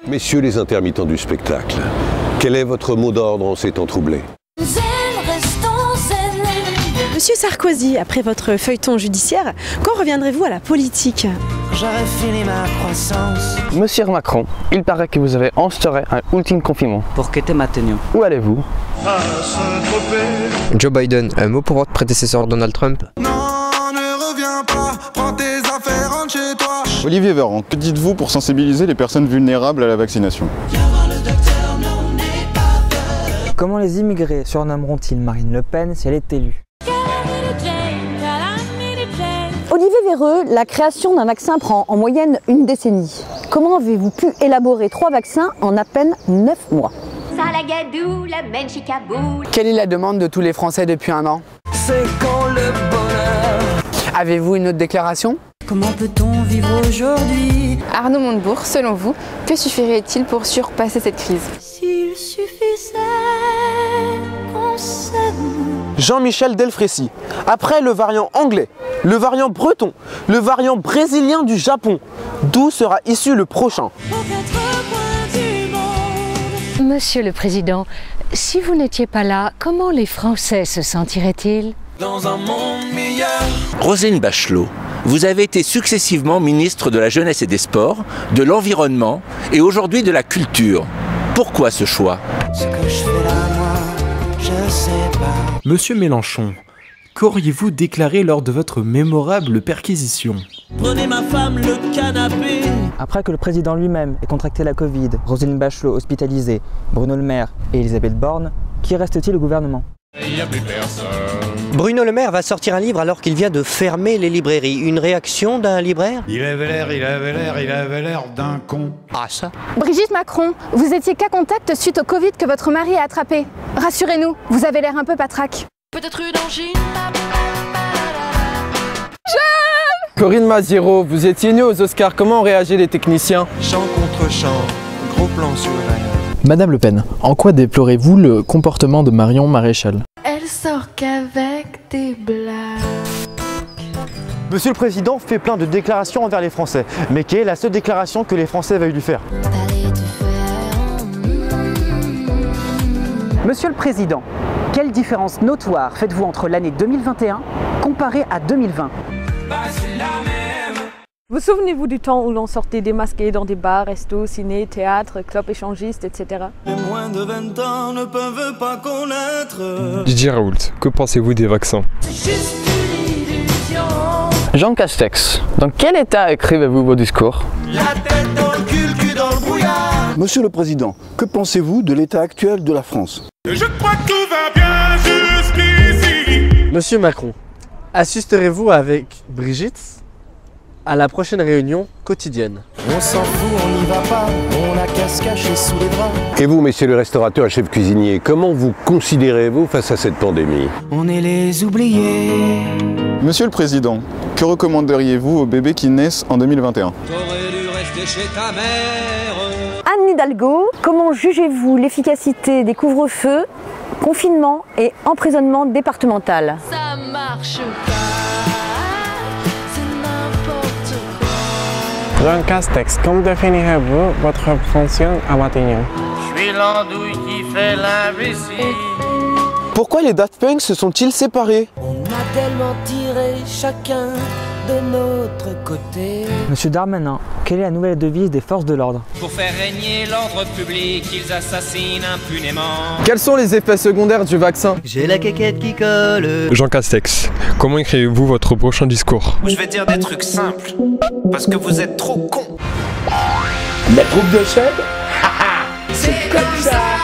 Messieurs les intermittents du spectacle, quel est votre mot d'ordre en ces temps troublés? Monsieur Sarkozy, après votre feuilleton judiciaire, quand reviendrez-vous à la politique? J'aurais fini ma croissance. Monsieur Macron, il paraît que vous avez instauré un ultime confinement. Pour quitter Matignon. Où allez-vous? Joe Biden, un mot pour votre prédécesseur Donald Trump? Non, ne reviens pas, prends tes affaires, rentre chez toi. Olivier Véran, que dites-vous pour sensibiliser les personnes vulnérables à la vaccination? Comment les immigrés surnommeront-ils Marine Le Pen si elle est élue? Olivier Véreux, la création d'un vaccin prend en moyenne une décennie. Comment avez-vous pu élaborer 3 vaccins en à peine 9 mois? Quelle est la demande de tous les Français depuis un an? C'est quand le bonheur. Avez-vous une autre déclaration? Comment peut-on vivre aujourd'hui? Arnaud Montebourg, selon vous, que suffirait-il pour surpasser cette crise? S'il suffisait qu'on s'aime. Jean-Michel Delfrécy. Après le variant anglais, le variant breton, le variant brésilien du Japon, d'où sera issu le prochain? Monsieur le Président, si vous n'étiez pas là, comment les Français se sentiraient-ils? Dans un monde meilleur. Roselyne Bachelot, vous avez été successivement ministre de la Jeunesse et des Sports, de l'Environnement et aujourd'hui de la Culture. Pourquoi ce choix? Ce que je fais là, moi, je sais pas. Monsieur Mélenchon, qu'auriez-vous déclaré lors de votre mémorable perquisition? Prenez ma femme, le canapé. Après que le président lui-même ait contracté la Covid, Roselyne Bachelot hospitalisée, Bruno Le Maire et Elisabeth Borne, qui reste-t-il au gouvernement? Il n'y a plus personne. Bruno Le Maire va sortir un livre alors qu'il vient de fermer les librairies. Une réaction d'un libraire? Il avait l'air d'un con. Ah ça? Brigitte Macron, vous étiez cas contact suite au Covid que votre mari a attrapé. Rassurez-nous, vous avez l'air un peu patraque. Peut-être une angine. Corinne Maziero, vous étiez née aux Oscars, comment ont réagi les techniciens? Chant contre chant, gros plan sur l'air. Madame Le Pen, en quoi déplorez-vous le comportement de Marion Maréchal? Elle sort qu'avec des blagues. Monsieur le Président fait plein de déclarations envers les Français. Mais quelle est la seule déclaration que les Français veuillent lui faire? Monsieur le Président, quelle différence notoire faites-vous entre l'année 2021 comparée à 2020? Vous souvenez-vous du temps où l'on sortait démasqué dans des bars, restos, ciné, théâtre, clubs échangistes, etc. Les moins de 20 ans ne peuvent pas connaître. Didier Raoult, que pensez-vous des vaccins? C'est juste une illusion. Jean Castex, dans quel état écrivez-vous vos discours? La tête dans le cul dans le brouillard. Monsieur le Président, que pensez-vous de l'état actuel de la France? Je crois que tout va bien jusqu'ici. Monsieur Macron, assisterez-vous avec Brigitte à la prochaine réunion quotidienne? On s'en fout, on n'y va pas, on a qu'à se cacher sous les draps. Et vous, messieurs le restaurateur et chef cuisinier, comment vous considérez-vous face à cette pandémie? On est les oubliés. Monsieur le Président, que recommanderiez-vous aux bébés qui naissent en 2021? T'aurais dû rester chez ta mère. Anne Hidalgo, comment jugez-vous l'efficacité des couvre-feux, confinement et emprisonnement départemental? Ça marche pas. Jean Castex, comment définirez-vous votre fonction à Matignon? Je suis l'andouille qui fait l'imbécile. Pourquoi les Daft Punk se sont-ils séparés? On a tellement tiré chacun de notre côté. Monsieur Darmanin, quelle est la nouvelle devise des forces de l'ordre? Pour faire régner l'ordre public, ils assassinent impunément. Quels sont les effets secondaires du vaccin? J'ai la quéquette qui colle. Jean Castex, comment écrivez-vous votre prochain discours? Je vais dire des trucs simples, parce que vous êtes trop cons. La troupe de chef? C'est comme ça.